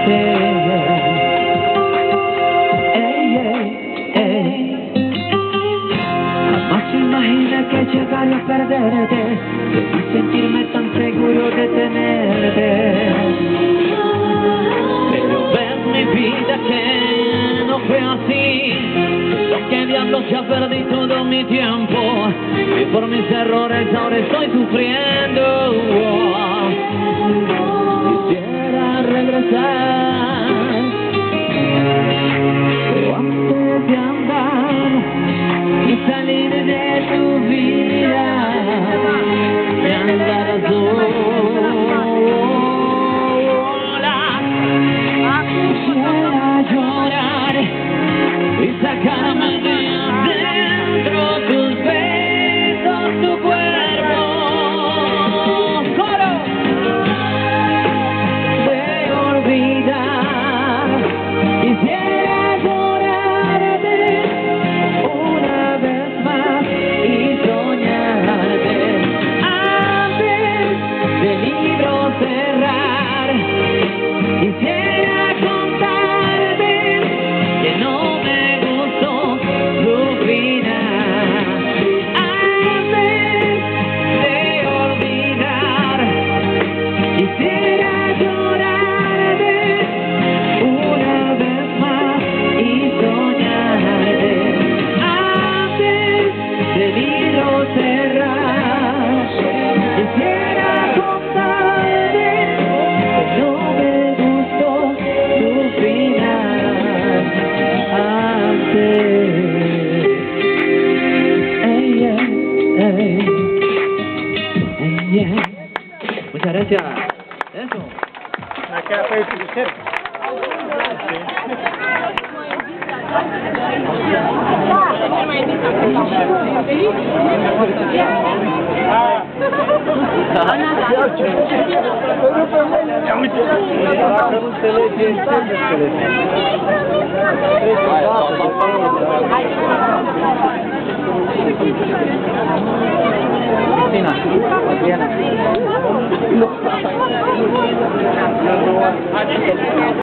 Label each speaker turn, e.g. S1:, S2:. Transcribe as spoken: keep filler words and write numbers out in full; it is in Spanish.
S1: Que llegaría a perderte y sentirme tan seguro de tenerte. Pero ves mi vida que no fue así. Lo que diablos ya perdí todo mi tiempo y por mis errores ahora estoy sufriendo. Quisiera regresar, pero antes de andar y salir de tu vida, me andarás sola. Quisiera llorar y sacarme de adentro tus besos, tu cuerpo. ¡Coro! De olvidar, quisiera llorarte una vez más y soñarte antes del libro cerrar. Quisiera contarte que no me gustó tu final antes de olvidar. Quisiera llorarte una vez más y soñarte antes del libro cerrar. Quisiera contarte que no me gustó tu final antes. Ey, ey, ey, ey, ey. Muchas gracias. Eso.
S2: Acá puede ser.
S1: Cristina, Adriana.